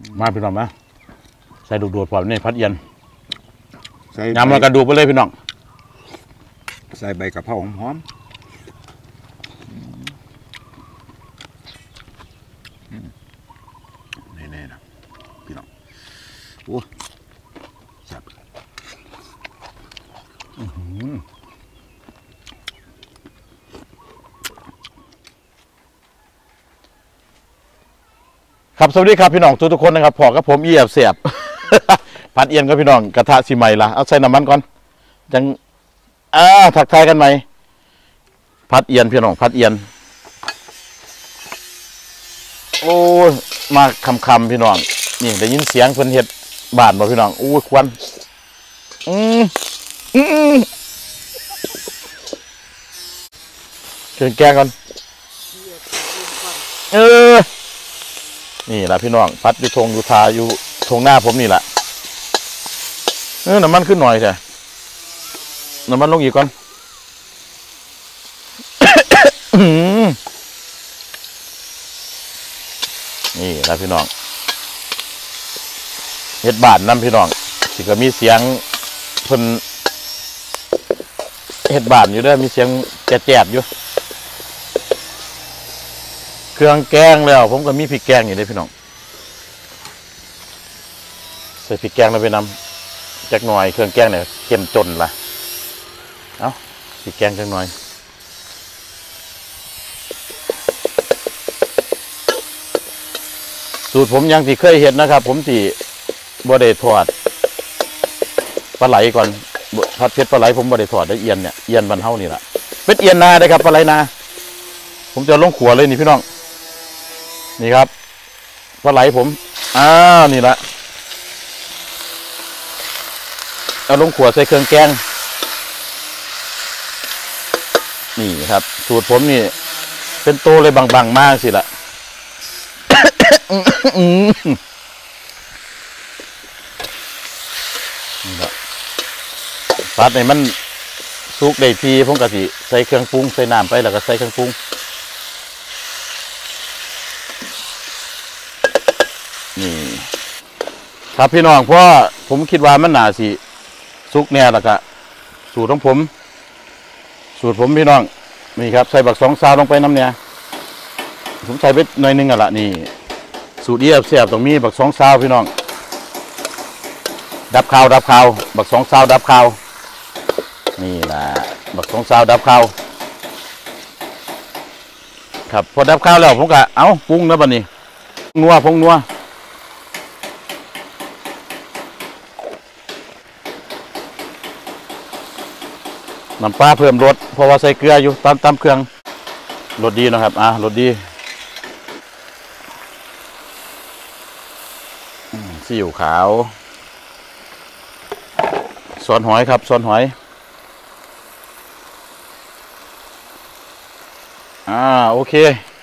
มาพี่น้องนะใส่ดูดๆพร้อมนี่พัดเอียนยำแล้วกระดูกไปเลยพี่น้องใส่ใบกะเพราหอมแน่ๆนะพี่น้องโอ้แซ่บครับสวัสดีครับพี่น้องทุกคนนะครับพอกับผมเอียบเสียบ พัดเอียนก็พี่น้องกระทะสีใหม่ละเอาใส่น้ำมันก่อนจังถักทายกันไหมพัดเอียนพี่น้องพัดเอียนโอ้มาคำพี่น้องนี่ได้ยินเสียงเพิ่นเห็ดบาดบ่พี่น้องอู้ควันเชิญแกงก่อนนี่แหละพี่น้องพัดอยู่ทงอยู่ทาอยู่ทงหน้าผมนี่แหละน้ำมันขึ้นหน่อยใช่น้ำมันลงอีกก่อน นี่แหละพี่น้องเฮ็ดบาดน้ำพี่น้องที่ก็มีเสียงเพิ่นเฮ็ดบาดอยู่ด้วยมีเสียงแจ๊ดๆอยู่เครื่องแกงแล้วผมก็มีพริกแกงอยู่ด้วยพี่น้องใส่พริกแกงแล้วไปนำจักหน่อยเครื่องแกงเนี่ยเข้มจนละเอาพริกแกงจักหน่อยสูตรผมยังที่เคยเห็นนะครับผมที่บ่ได้ทอดปลาไหลก่อนผัดเผ็ดปลาไหลผมบ่ได้ทอดได้เอียนเนี่ยเอียนบรรเทานี่แหละเป็นเอียนนาได้ครับปลาไหลนาผมจะลงขัวเลยนี่พี่น้องนี่ครับปลาไหลผมนี่ละเอาลงขัวใส่เครื่องแกงนี่ครับสูตรผมนี่เป็นโตเลยบางๆมากสิละผัดในมันสุกได้ทีผมกะสิใส่เครื่องปรุงใส่น้ำไปแล้วก็ใส่เครื่องปรุงนี่ครับพี่น้องเพราะผมคิดว่ามันหนาสิสุกแน่แล้วก็สูตรของผมพี่น้องนี่ครับใส่บัก2 ซาวลงไปน้ำเนี่ยผมใส่ไปหน่อยนึงอ่ะละนี่สูตรเอียบเสียบตรงนี้บัก2 ซาวพี่น้องดับข้าวบัก2 ซาวดับข้าวนี่แหละบัก2 ซาวดับข้าวครับพอดับข้าวแล้วผมก็เอาปรุงแล้วบัดนี้พงนัวน้ำปลาเพิ่มรสเพราะว่าใส่เกลืออยู่ตามเครื่องรสดีนะครับรสดีซีอิ๊วขาวซอสหอยครับซอสหอยโอเค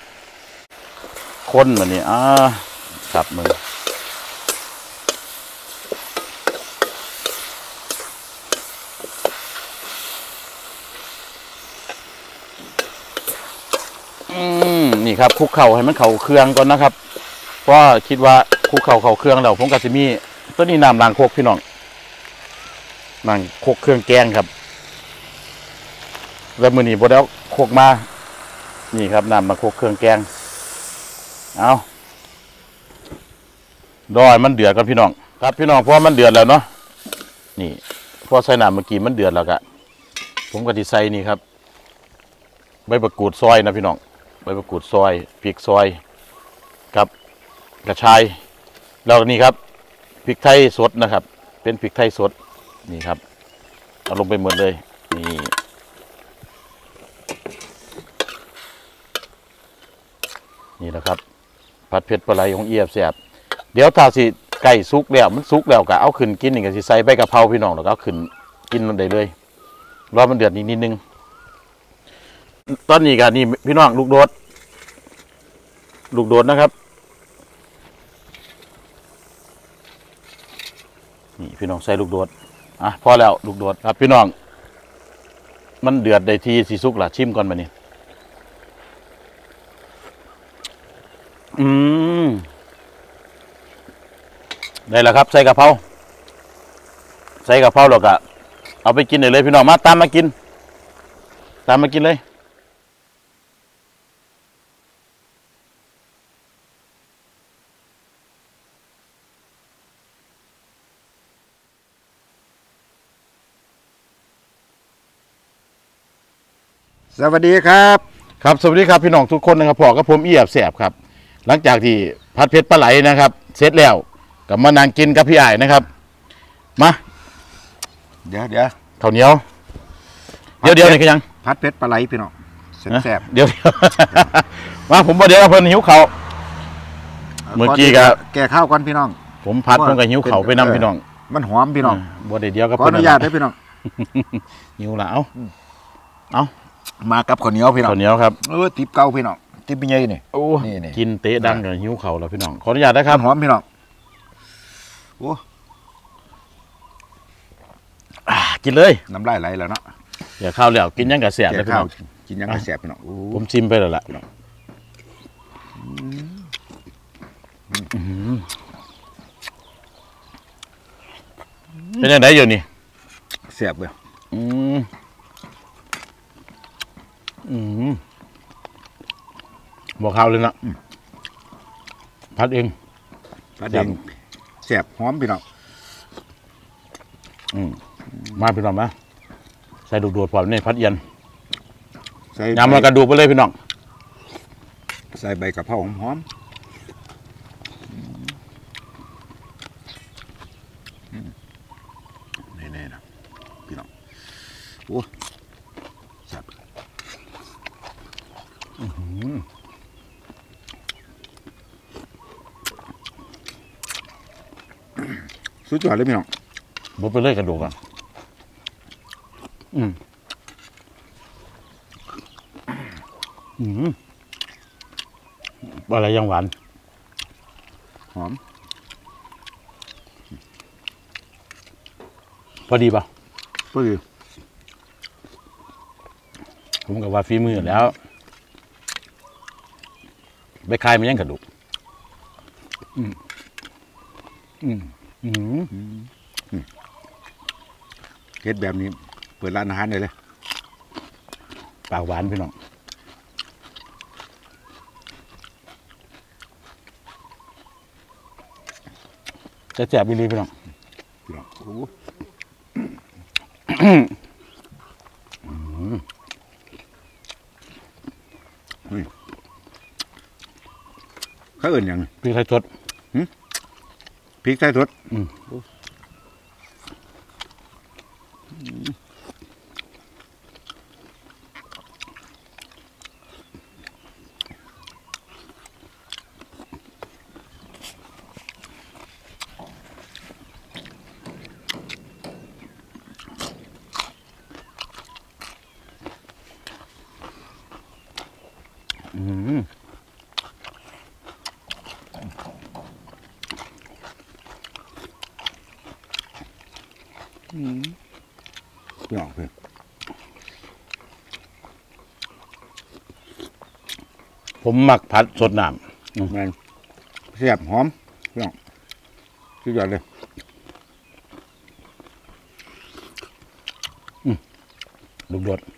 คนแบบนี้ครับมือนี่ครับคลุกเข่าให้มันเข่าเครื่องก่อนนะครับเพราะคิดว่าคลุกเข่าเครื่องแล้วผมก็จะมีตัวนี้น้ำล้างโคกพี่น้องล้างโคกเครื่องแกงครับแล้วมือนี้พอแล้วโคกมานี่ครับน้ำมาโคกเครื่องแกงเอาดอยมันเดือดกันพี่น้องครับพี่น้องเพราะมันเดือดแล้วเนาะนี่พอใส่น้ำเมื่อกี้มันเดือดแล้วกะผมก็ที่ใส่นี่ครับใบมะกรูดซอยนะพี่น้องใบมะกรูดซอยพริกซอยครับกระชายแล้วนี่ครับพริกไทยสดนะครับเป็นพริกไทยสดนี่ครับเอาลงไปหมดเลยนี่นะครับผัดเผ็ดปลาไหลของเอียบแสบเดี๋ยวถ้าสิไก่สุกแล้วมันสุกแล้วก็เอาขึ้นกินนี่ก็สิใส่ใบกะเพราพี่น้องแล้วก็เอาขึ้นกินมันได้เลยรอมันเดือดนิดนึงตอนนี้กันนี่พี่น้องลูกโดดนะครับนี่พี่น้องใส่ลูกโดดพอแล้วลูกโดดครับพี่น้องมันเดือดได้ทีสีสุกล่ะชิมก่อนมานี่ได้แล้วครับใส่กะเพราแล้วก็เอาไปกินได้เลยพี่น้องมาตามมากินเลยสวัสดีครับครับสวัสดีครับพี่น้องทุกคนนะครับพ่อกับผมเอียบแสบครับหลังจากที่ผัดเผ็ดปลาไหลนะครับเสร็จแล้วก็มานั่งกินกับพี่อ้ายนะครับมาเดี๋ยวข้าวเหนียวเดี๋ยวนี่คือยังพัดเพชรปลาไหลพี่น้องแซ่บเดี๋ยว มาผมบอกเดี๋ยวเพิ่นหิวเขาวๆเมื่อกี้ก็แก่ข้าวก่อนพี่น้องผมผัดผมก็หิวเขาวไปนํพี่น้องมันหอมพี่น้องบ่ได้เดียวกับขออนุญาตด้วยพี่น้องหิวละเอามากับข้าวเหนียวพี่น้องข้าวเหนียวครับติบเก่าพี่น้องติบเป็นไงนี่โอ้นี่กินเตะดังกับหิวเขาวแล้วพี่น้องขออนุญาตนะครับมันหอมพี่น้องโอ้กินเลยน้ำลายไหลแล้วเนาะอย่าข้าวแล้วกินยังกับเสียบเลยพี่ข้าวน้องกินยังก็แซ่บพี่น้องผมชิมไปแล้วล่ะเป็นยังไงอยู่นี่แซ่บเลยบอกข้าวเลยนะพัดเองปลาแดงแซ่บหอมพี่น้องมาพี่น้องมาใส่ดูดๆพร้อมนี่พัดเอียนใส่ยำมันกระดูกไปเลยพี่น้องใส่ใบกะเพราหอมนี่นะพี่น้องโอ้แซ่บสุดยอดเลยพี่น้องบุบไปเลยกระดูกอ่ะอะไรยังหวานหอมพอดีป่ะก็คือผมกับว่าฝีมือแล้วไปคายมันยังกระดูกเฮ็ดแบบนี้เปิดร้านอาหารได้เลยปากหวานพี่น้องจะแจบบิลีพี่น้องพี่น้องโอ้เขาเอิ่นหยังพี่ไทยสดพริกไทยสดพี่น้องเพื่อนผมหมักผัดสดน้แม่นแซ่บหอมพี่น้องสุดยอดเลยำลูกโดด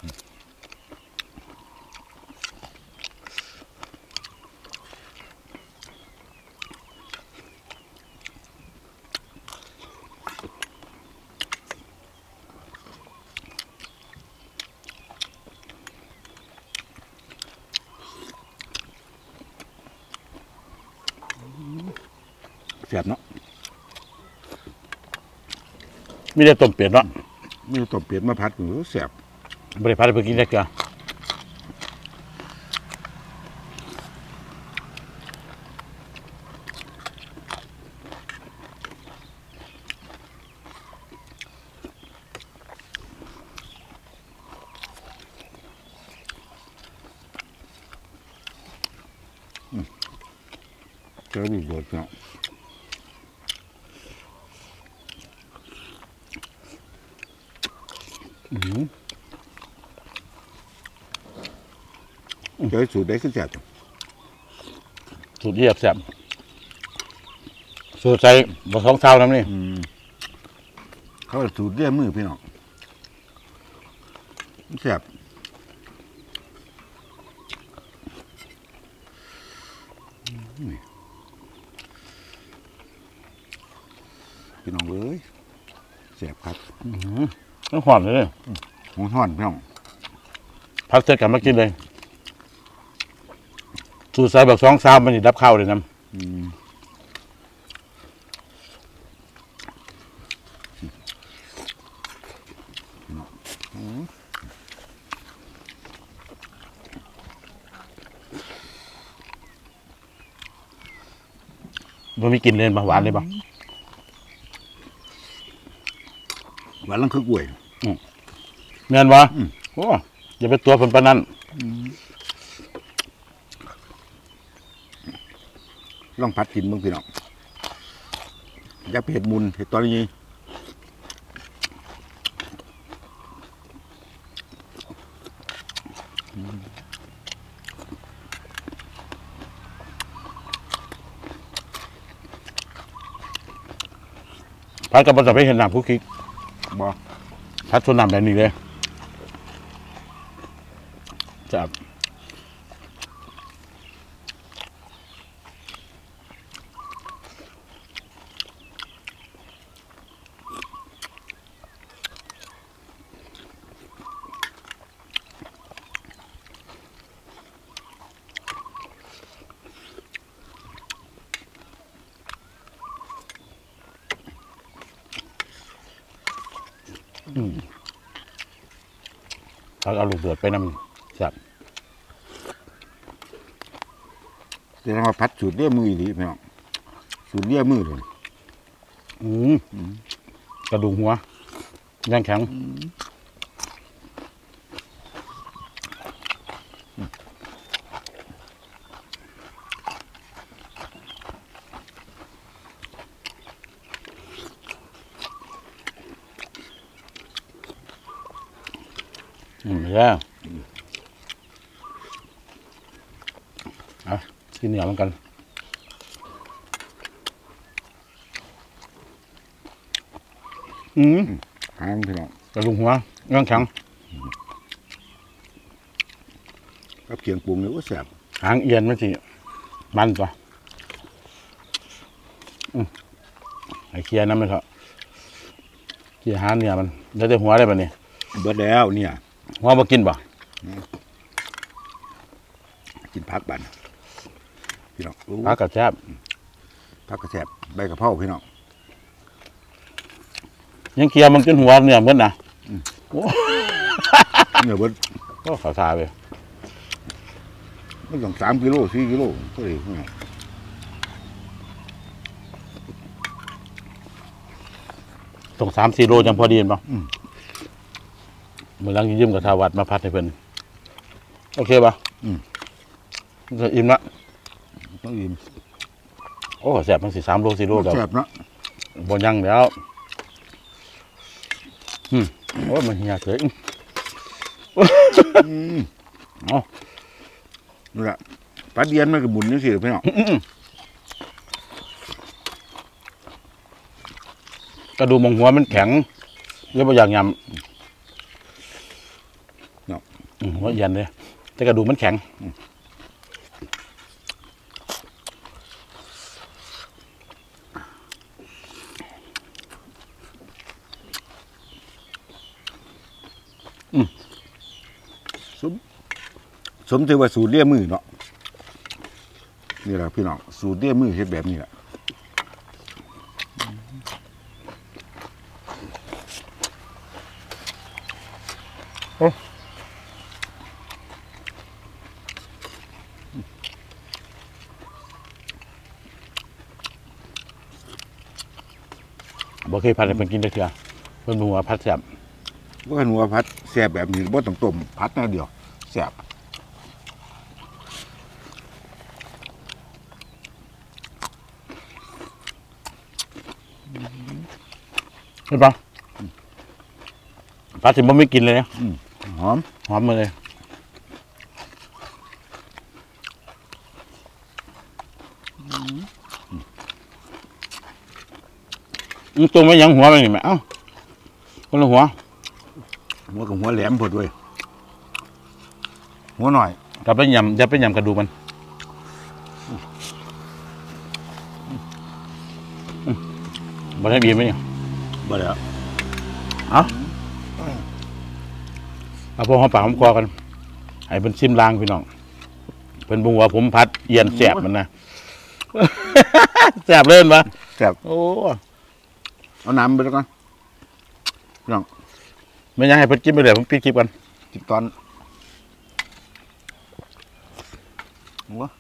แซ่บเนาะมีแต่ต้มเป็ดเนาะมีต้มเป็ดมาผัดก็แซ่บบริพัดไปกินได้เกลือเจอลูกโดดพี่น้องเจอสูตรได้ขึ้นแซ่บจังสูตรเยียบแซ่บสูตรใส่บะท้องเท้าน้ำนี่เขาสูตรเรียมือพี่น้องแซ่บพี่น้องเอ้ยแซ่บครับต้องหอมเลยหัวท่อนพี่น้องพักเสร็จกันมากินเลยสูตรใส่แบบท้องเท้ามันนี่ดับข้าวเลยนะมันมีกลิ่นเลยปะหวานเลยปะหวานลังคือกล้วยเมียนวะโอ้อย่าไปตัวผลปานนั้นลองพัดกินมึงพี่น้องอย่าไปเห็ดมุนเห็ดตอนนี้พัดกับมันจะไปเห็นหนังผู้คิกบ่พัดส่วนหนังแบบนี้เลยจับเอาลูกเดือดไปนำจับแต่ถ้ามาพัดสูตรเรียมือดีพี่น้องสูตรเรียมือเลยกระดูกหัวย่างแข็งแล้วกินเหนียวเหมือนกันหางพี่น้องกระดูกหัวย่างแข็งกับเคียงปรุงเนี่ยว่าแซ่บหางเอียนไม่สิมันตัวไอ้เคียน้ำมันเถอะเคียหางเนี่ยมันได้แต่หัวได้ป่ะเนี่ยเบิดแล้วเนี่ยหัวมากินป่ะกินผักบันพี่น้องผักกระแซ่บผักกระแซ่บใบกระเพราพี่น้องยังเคียมันกินหัวเนี่ยเหมือนนะโอ้เนี่ยเบิดก็ขาวทาไปไม่ต้อง3 กิโล 4 กิโลก็เลยพี่น้องตรง3-4 โลจังพอดีป่ะเมื่อหลังยืมกับทาวัดมาพัดให้เพิ่นโอเคป่ะจะอิ่มละต้องอิ่มโอ้แซ่บมัน3 โล 4 โลแบบแซ่บเนาะบ่ยังแล้วโอ้มันเหี่ยเฉยเอานี่แหละปลาเดียนมันก็บุญนี่สิพี่น้องกระดูกมองหัวมันแข็งเรียกว่าอย่างยำหัวเย็นเลยแต่กระดูกมันแข็งสมถือว่าสูตรเลี่ยมือเนาะนี่แหละพี่น้องสูตรเลี่ยมือเฮ็ดแบบนี้แหละบ่เคยพัดให้เพิ่นกินได้เถื่อเพิ่นบ่หัวพัดแซ่บว่ากันว่าพัดแซ่บแบบนี้บ่ต้องต้มพัดแน่เดียวแซ่บเห็นปะพัดสิบ่ไม่กินเลยนะหอมหอมมาเลยตรงไม่ยั้งหัวไปนี่แม่เอ้าคนละหัวหัวกับหัวแหลมพอด้วยหัวหน่อยกลับไปยำจะไปยำกระดูกมันบ่ได้บีบไหมเนี่ยบ่แล้วเอาพวกหอมปากหอมคอกันให้เป็นซิมลางพี่น้องเป็นบุงว่าผมพัดเอียนแสบมันนะ แสบเล่นปะแซ่บโอ้เอาน้ำไปแล้วกันพี่น้องไม่อยากให้เพิ่นกินไปเลยผมปิดคลิปกันจิบตอนหัว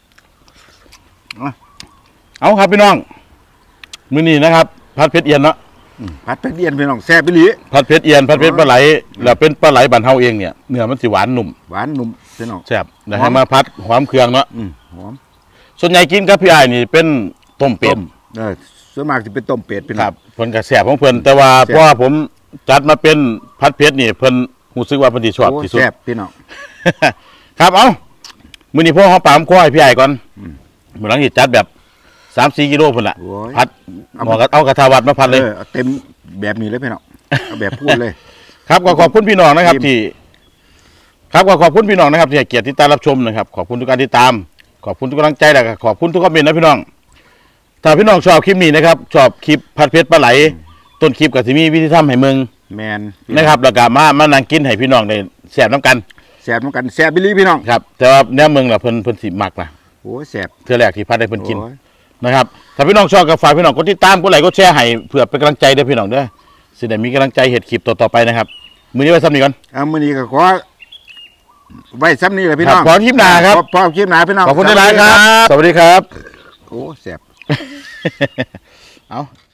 เอาครับพี่น้องมื้อนี้นะครับพัดเพชรเอียนเนาะผัดเป็ดเดียนพี่น้องแซ่บไปหลีพัดเพชรเอียนพัดเพชรปลาไหลแล้วเป็นปลาไหลบ้านเฮาเองเนี่ยเนื้อมันสิหวานนุ่มหวานนุ่มพี่น้องแซ่บนะให้มาพัดหอมเครื่องเนาะหอมส่วนใหญ่กินกับพี่อ้ายนี่เป็นต้มเป็ดส่วนมากจะเป็นต้มเป็ดพี่คน้อรังบเพิ่นก็แซ่บของเพิ่นแต่ว่าแซ่บเพราะว่าผมจัดมาเป็นพัดเพชรนี่เพิ่นรู้สึกว่าเพิ่นสิชอบโอ้ที่สุดแซ่บพี่น้องครับเอามื้อนี้พ่อหอมปากหอมคอให้พี่อ้ายก่อนอืมมื้อหลังสิจัดแบบ 3-4 กิโลพุ่นล่ะโอ้ยพัดหมอก็เอากระทาวัดมาพัดเลยเอาเต็มแบบนี้เลยพี่น้องเอาแบบพูดเลยครับก็ขอบคุณพี่น้องนะครับทีมที่ครับก็ขอบคุณพี่น้องนะครับที่ให้เกียรติติดตามรับชมนะครับขอบคุณทุกการติดตาม ขอบคุณทุกกำลังใจและก็ขอบคุณทุกคอมเมนต์นะพี่น้องถ้าพี่น้องชอบคลิปนี้นะครับชอบคลิปผัดเผ็ดปลาไหลต้นคลิปก็สิมีวิธีทำให้เมืองแมนนะครับแล้วก็มานั่งกินให้พี่น้องได้แซ่บน้ำกันแซ่บเหมือนกันแซ่บไปหลีพี่น้องครับแต่ว่าแนวเมืองน่ะเพิ่นสิมักนะโอ้แซ่บเทื่อแรกที่พัดได้เพิ่นกินโอ้ยนะครับถ้าพี่น้องชอบก็ฝากพี่น้องกดติดตามกดไลค์กดแชร์ให้เพื่อเป็นกำลังใจเด้อพี่น้องเด้อสิได้มีกำลังใจเฮ็ดคลิปต่อๆไปนะครับมื้อนี้ไว้ซ้ำนี้ก่อนเอามื้อนี้ก็ขอไว้ซ้ำนี้เลยพี่น้องครับขอคลิปหน้าครับพอคลิปหน้าพี่น้องขอบคุณหลายๆครับ สวัสดีครับโอ้แซ่บเอา